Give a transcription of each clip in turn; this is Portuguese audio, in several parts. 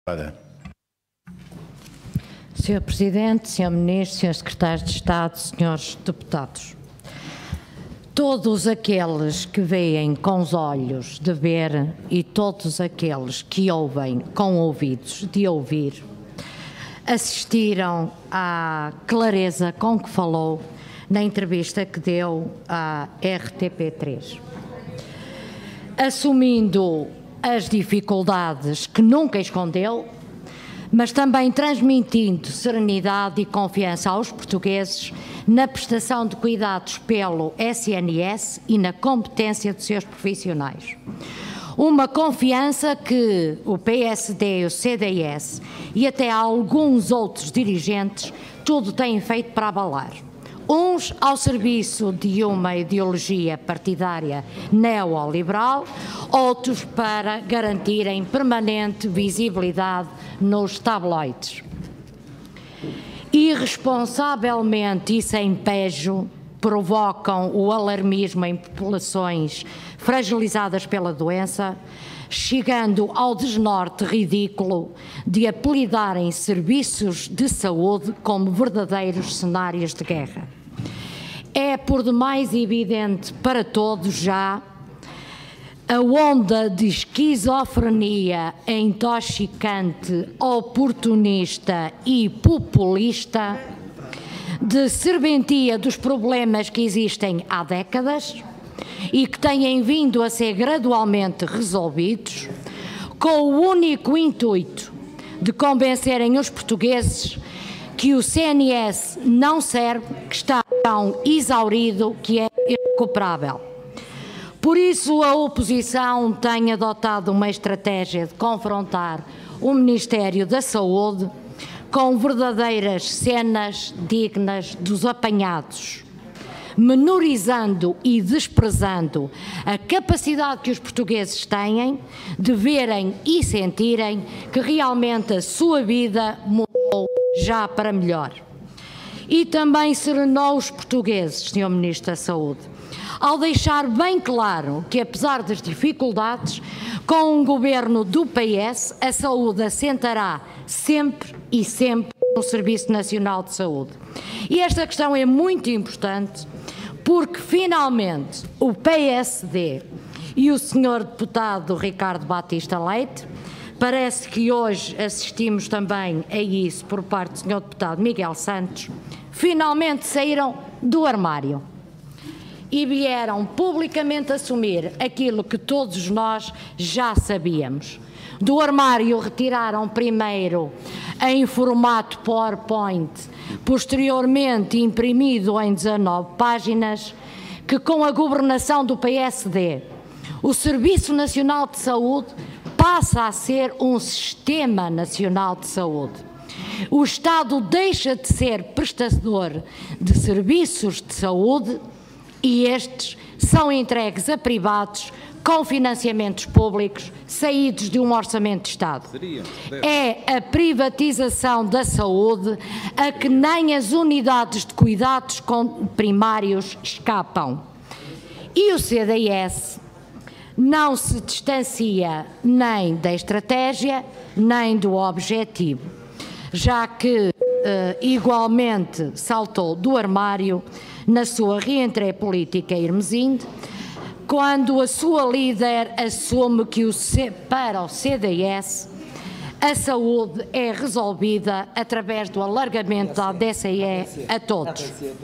Senhor Presidente, Senhor Ministro, Senhor Secretário de Estado, Senhores Deputados, todos aqueles que veem com os olhos de ver e todos aqueles que ouvem com ouvidos de ouvir, assistiram à clareza com que falou na entrevista que deu à RTP3, assumindo as dificuldades que nunca escondeu, mas também transmitindo serenidade e confiança aos portugueses na prestação de cuidados pelo SNS e na competência dos seus profissionais. Uma confiança que o PSD, o CDS e até alguns outros dirigentes tudo têm feito para abalar. Uns ao serviço de uma ideologia partidária neoliberal, outros para garantirem permanente visibilidade nos tabloides. Irresponsavelmente e sem pejo, provocam o alarmismo em populações fragilizadas pela doença, chegando ao desnorte ridículo de apelidarem serviços de saúde como verdadeiros cenários de guerra. É por demais evidente para todos já a onda de esquizofrenia intoxicante, oportunista e populista, de serventia dos problemas que existem há décadas e que têm vindo a ser gradualmente resolvidos, com o único intuito de convencerem os portugueses que o CNS não serve, que está tão exaurido que é irrecuperável. Por isso, a oposição tem adotado uma estratégia de confrontar o Ministério da Saúde com verdadeiras cenas dignas dos apanhados, menorizando e desprezando a capacidade que os portugueses têm de verem e sentirem que realmente a sua vida mudou já para melhor. E também serenou os portugueses, Sr. Ministro da Saúde, ao deixar bem claro que, apesar das dificuldades, com um governo do PS, a saúde assentará sempre e sempre no Serviço Nacional de Saúde. E esta questão é muito importante porque, finalmente, o PSD e o Sr. Deputado Ricardo Batista Leite, parece que hoje assistimos também a isso por parte do Sr. Deputado Miguel Santos, finalmente saíram do armário e vieram publicamente assumir aquilo que todos nós já sabíamos. Do armário retiraram primeiro em formato PowerPoint, posteriormente imprimido em 19 páginas, que com a governação do PSD, o Serviço Nacional de Saúde passa a ser um Sistema Nacional de Saúde. O Estado deixa de ser prestador de serviços de saúde e estes são entregues a privados com financiamentos públicos saídos de um orçamento de Estado. É a privatização da saúde a que nem as unidades de cuidados primários escapam. E o CDS não se distancia nem da estratégia, nem do objetivo, já que igualmente saltou do armário na sua reentrée política irmesinde, quando a sua líder assume que para o CDS a saúde é resolvida através do alargamento da DSE a todos.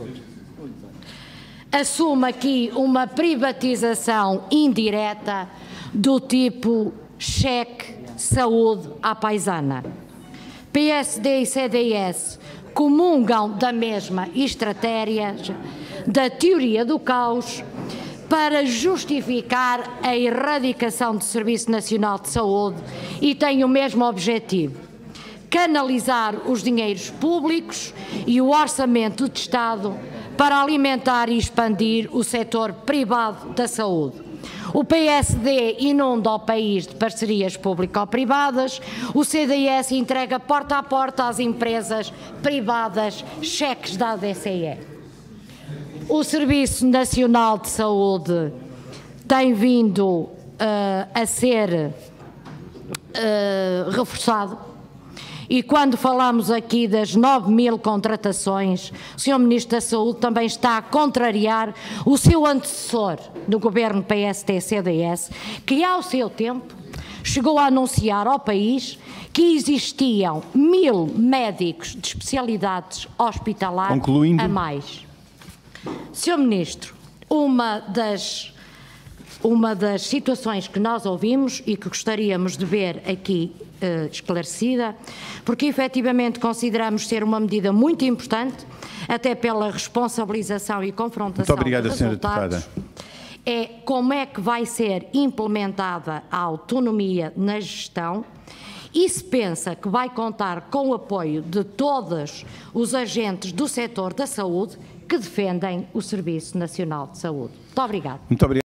Assume aqui uma privatização indireta do tipo cheque saúde à paisana. PSD e CDS comungam da mesma estratégia, da teoria do caos, para justificar a erradicação do Serviço Nacional de Saúde e têm o mesmo objetivo: canalizar os dinheiros públicos e o orçamento de Estado para alimentar e expandir o setor privado da saúde. O PSD inunda o país de parcerias público-privadas, o CDS entrega porta a porta às empresas privadas cheques da DSE. O Serviço Nacional de Saúde tem vindo a ser reforçado E quando falamos aqui das 9.000 contratações, o Sr. Ministro da Saúde também está a contrariar o seu antecessor no governo PST-CDS, que ao seu tempo chegou a anunciar ao país que existiam 1.000 médicos de especialidades hospitalares a mais. Sr. Ministro, uma das situações que nós ouvimos e que gostaríamos de ver aqui esclarecida, porque efetivamente consideramos ser uma medida muito importante, até pela responsabilização e confrontação de resultados, é como é que vai ser implementada a autonomia na gestão e se pensa que vai contar com o apoio de todos os agentes do setor da saúde que defendem o Serviço Nacional de Saúde. Muito obrigada. Muito obrigado.